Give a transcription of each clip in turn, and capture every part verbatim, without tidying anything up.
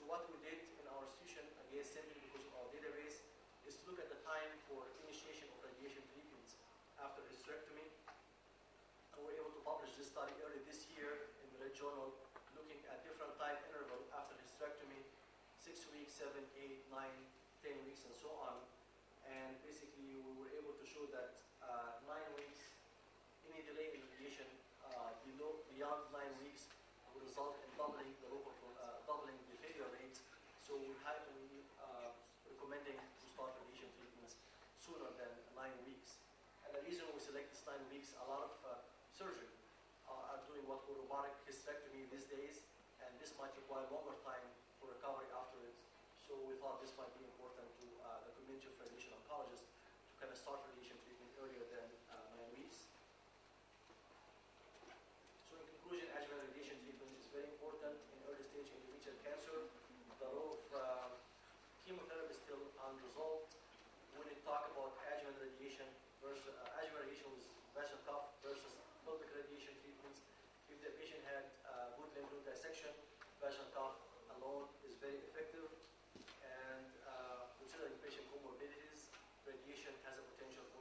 So what we did in our institution, again, simply because of our database, is to look at the time for initiation of radiation treatments after hysterectomy. And we were able to publish this study early this year in the Red Journal, looking at different time interval after hysterectomy, six weeks, seven, eight, nine, ten weeks, and so on. And basically, we were able to show that uh, nine weeks, any delay in radiation uh, below, beyond nine weeks would result in doubling the local, uh, doubling the failure rates. So we highly uh, recommending to start radiation treatments sooner than nine weeks. And the reason we select this nine weeks, a lot of uh, surgeons uh, are doing what we call robotic hysterectomy these days, and this might require longer time for recovery afterwards. So we thought this might be important to uh, the community of radiation oncologists to kind of start radiation treatment earlier than uh, nine weeks. So in conclusion, adjuvant radiation treatment is very important in early stage endometrial cancer. The role of uh, chemotherapy is still unresolved. When we talk about adjuvant radiation versus uh, adjuvant radiation with vaginal cuff versus pelvic radiation treatments, if the patient had uh, good lymph node dissection, vaginal cuff alone is very effective. And uh, considering patient comorbidities, radiation has a potential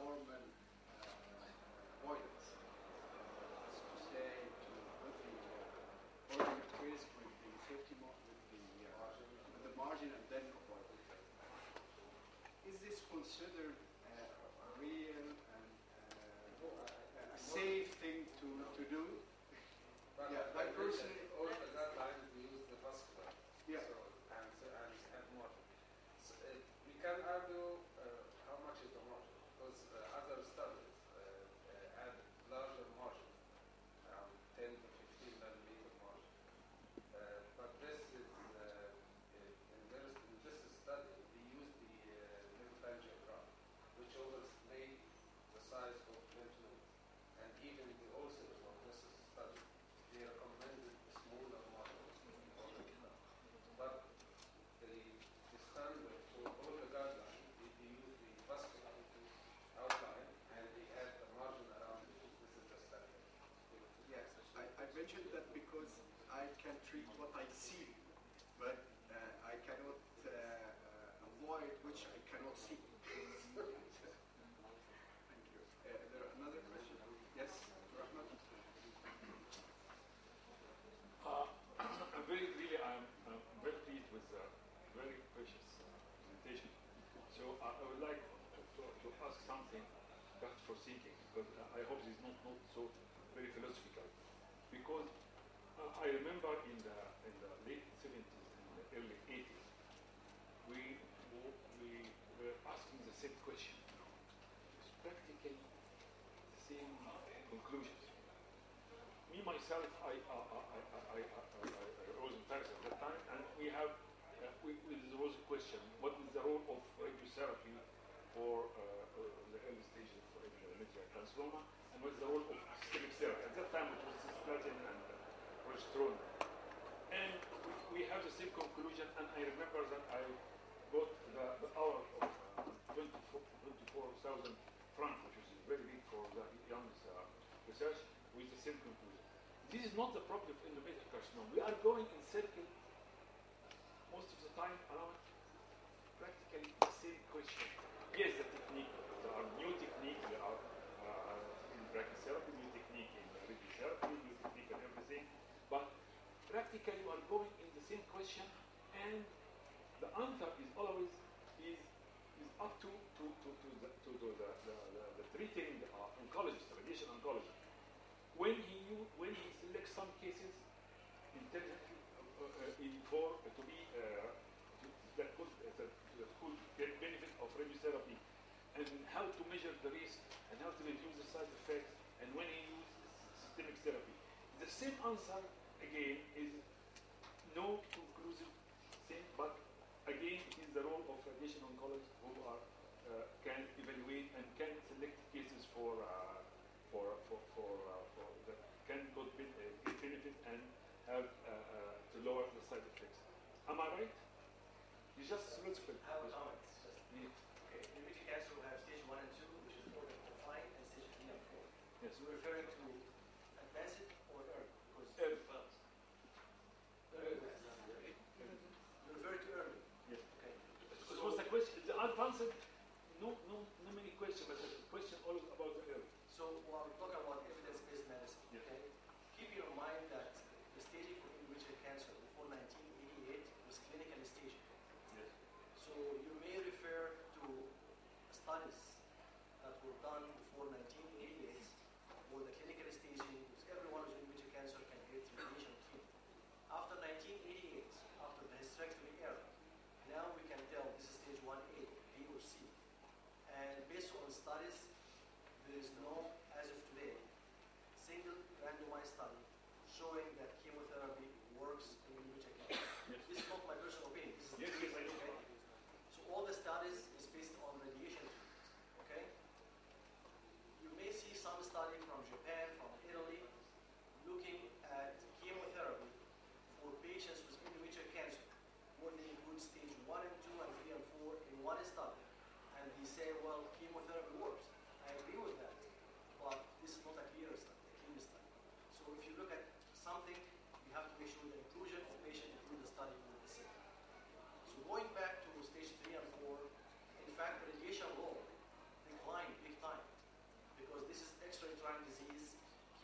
formal uh, avoidance. As to say, to put the uh, organ at risk with the safety mo with the uh, with the margin and then avoid it. Is this considered uh, a real and uh, a safe thing to, to do? But Yeah, I I personally all the guidelines we use the vascular. Yeah. So, and, and, and margin. So, uh, we can argue uh, how much is the margin because uh, other studies uh, uh, add larger margin, around ten to fifteen millimeter margin. Uh, but this is uh, in, this, in this study they use the uh, lymphangiograph, which overlaid the size of lymph nodes, and even the ulcers of this study they recommended smaller models. But the, the standard for all the guidelines, they, they use the vascular outline and they add the margin around it. This is the standard. Yes, I, I mentioned that because I can treat what I see, but uh, I cannot uh, uh, avoid which I cannot see. Thank you. Uh, there another question? Yes, Rahman? Uh, I'm very, really, I'm, I'm very pleased with the very precious uh, presentation. So uh, I would like to, to ask something just for thinking, because uh, I hope this is not, not so very philosophical. Because uh, I remember in the, in the late seventies and the early eighties, we, we were asking the same question. It's practically the same conclusions. Me, myself, I, uh, I, I, I, I, I was in Paris at that time, and we have, uh, we, we, there was a question, what is the role of radiotherapy for uh, uh, the early stages of endometrial carcinoma, and what's the role of systemic therapy? At that time, it was cisplatin and uh, progesterone. And we, we have the same conclusion, and I remember that I got the, the hour of uh, twenty-four thousand francs, which is very big for the young uh, research, with the same conclusion. This is not the problem of endometrial carcinoma. We are going in circle most of the time around practically the same question. Yes, the technique. There are new techniques. There are uh, in brachytherapy, new technique in radiotherapy, new technique and everything. But practically, we are going in the same question, and the answer is always is is up to to to, to the to, to the, the, the, the treating uh, oncologist, radiation oncologist. When he when he selects some cases intelligently uh, uh, in for uh, to be uh, to, that could uh, that, that could get benefit of radiotherapy, and how to measure the risk and how to reduce the side effects, and when he uses systemic therapy, the same answer again is no conclusive thing, but again it is the role of radiation oncologists who are uh, can evaluate and can select cases for. Uh, For, for, for, uh, for that can go get uh, benefit and have uh, uh, to lower the side effects. Am I right? You just principle. I have a comment. Yeah. Okay, endometrial cancer will have stage one and two, which is organ confined, and stage three and four. Yes. You're referring to advanced or early? Because Early. early. You're referring to early. Yes. Okay. It was the question. The advanced, no, no, no many questions, but the question always about the early. So while we're talking about evidence-based medicine, Yeah. okay, keep in mind that the staging for endometrial cancer before nineteen eighty-eight was clinically staged. Yes. So you may refer to studies that were done before nineteen eighty-eight for the clinical staging, because everyone with endometrial cancer can get radiation treatment. After nineteen eighty-eight, after the hysterectomy era, now we can tell this is stage one A, B, or C. And based on studies, there is no, as of today, single randomized study showing that chemotherapy works in endometrial cancer. Yes. This is not my personal opinion. This is Yes, yes, I know. okay? So all the studies is based on radiation treatment. Okay? You may see some study from Japan, from Italy, looking at chemotherapy for patients with endometrial cancer, where they include stage one and two and three and four in one study. And they say, well, chemotherapy works. I agree with that, but this is not a clear study, a clean study. So if you look at something, you have to make sure the inclusion of patient include the study with the same. So going back to stage three and four, in fact, the radiation role declined big time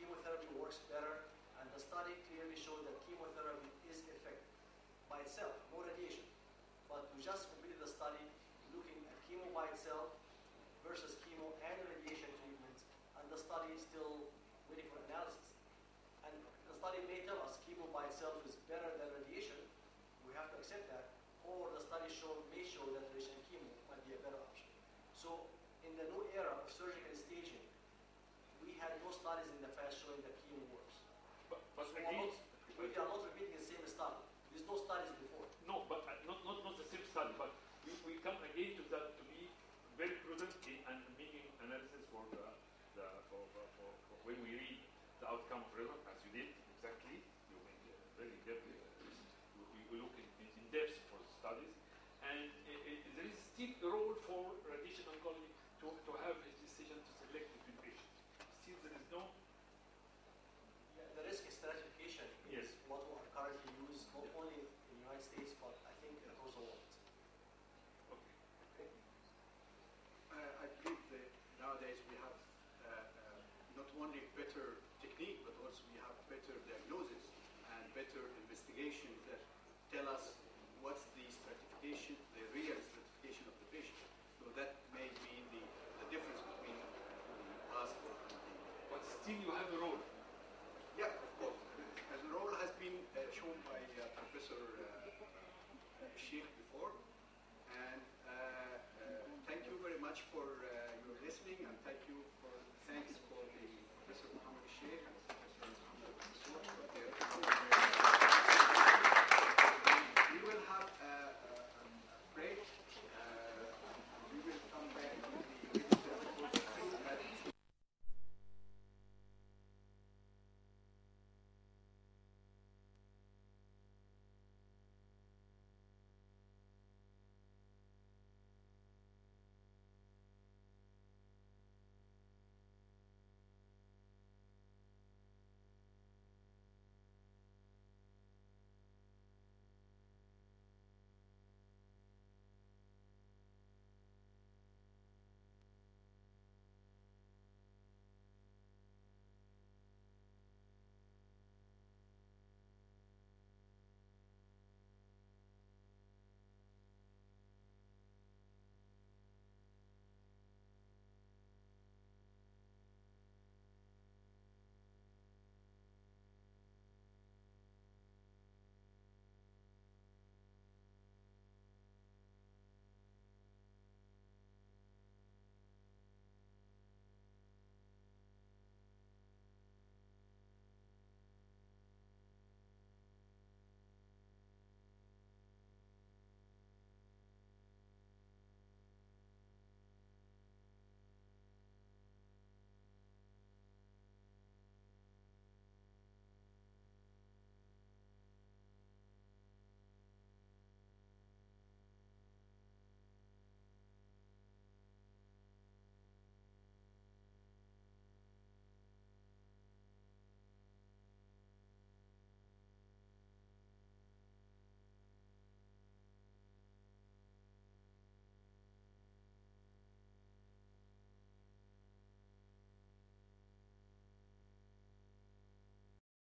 chemotherapy works better, and the study clearly showed that chemotherapy is effective by itself, no radiation. But we just completed the study looking at chemo by itself versus chemo and radiation treatment, and the study is still waiting for analysis. And the study may tell us chemo by itself is better than radiation. We have to accept that. Or the study show, may show that radiation and chemo might be a better option. So in the new era of surgical staging, we had no studies in the past showing that chemo works. But, but So again, we are not repeating the same study. There's no studies before. no, but uh, not, not, not the same study, but we, we come again to that to be very prudent in and making analysis for the, the for, for, for, for when we read the outcome of result, as you did exactly. You made uh, very depth. Uh, we, we look in, in depth for the studies, and uh, uh, there is still a role for radiation oncology to, to have his decision to select between patients. Still, there is no. Yeah, the risk stratification Yes. is what we are currently used not only in the United States, but I think across the world. Okay. Okay? Uh, I believe that nowadays we have uh, uh, not only better technique, but also we have better diagnosis and better investigation that tell us what's the stratification, the real stratification of the patient. So that may be the, the difference between the past and the But still, you have a role.